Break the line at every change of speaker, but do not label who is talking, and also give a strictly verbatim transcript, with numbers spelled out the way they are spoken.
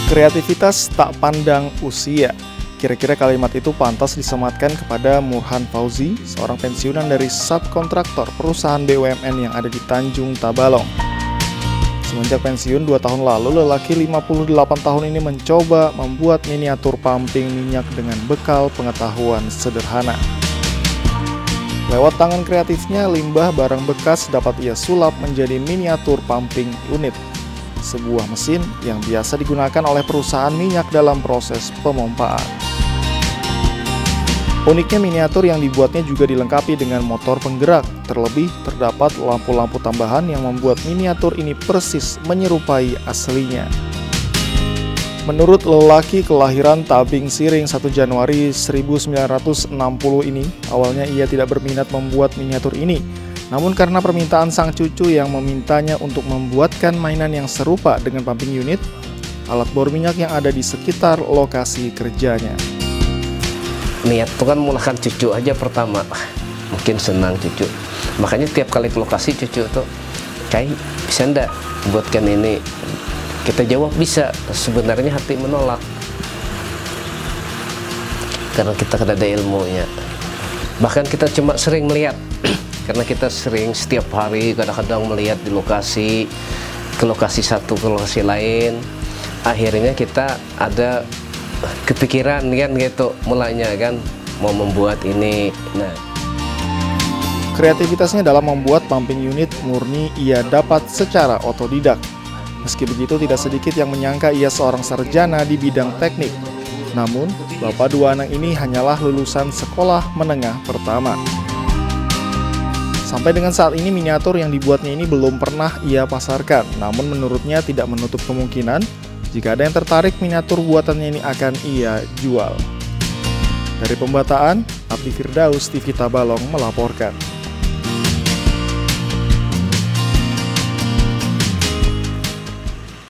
Kreativitas tak pandang usia. Kira-kira kalimat itu pantas disematkan kepada Murhan Fauzi, seorang pensiunan dari subkontraktor perusahaan B U M N yang ada di Tanjung Tabalong. Semenjak pensiun dua tahun lalu, lelaki lima puluh delapan tahun ini mencoba membuat miniatur pumping minyak dengan bekal pengetahuan sederhana. Lewat tangan kreatifnya, limbah barang bekas dapat ia sulap menjadi miniatur pumping unit, sebuah mesin yang biasa digunakan oleh perusahaan minyak dalam proses pemompaan. Uniknya, miniatur yang dibuatnya juga dilengkapi dengan motor penggerak. Terlebih, terdapat lampu-lampu tambahan yang membuat miniatur ini persis menyerupai aslinya. Menurut lelaki kelahiran Tabing Siring satu Januari seribu sembilan ratus enam puluh ini, awalnya ia tidak berminat membuat miniatur ini. Namun karena permintaan sang cucu yang memintanya untuk membuatkan mainan yang serupa dengan pumping unit, alat bor minyak yang ada di sekitar lokasi kerjanya.
Niat tuh kan mulahkan cucu aja pertama, mungkin senang cucu. Makanya tiap kali ke lokasi cucu tuh, Cai bisa ndak buatkan ini? Kita jawab bisa. Sebenarnya hati menolak, karena kita kan ada ilmunya. Bahkan kita cuma sering melihat, karena kita sering setiap hari kadang-kadang melihat di lokasi, ke lokasi satu ke lokasi lain. Akhirnya kita ada kepikiran kan gitu, mulanya kan mau membuat ini. Nah,
kreativitasnya dalam membuat pumping unit murni ia dapat secara otodidak. Meski begitu, tidak sedikit yang menyangka ia seorang sarjana di bidang teknik. Namun, bapak dua anak ini hanyalah lulusan sekolah menengah pertama. Sampai dengan saat ini, miniatur yang dibuatnya ini belum pernah ia pasarkan. Namun menurutnya tidak menutup kemungkinan jika ada yang tertarik, miniatur buatannya ini akan ia jual. Dari Pembataan, Abdi Firdaus, T V Tabalong melaporkan.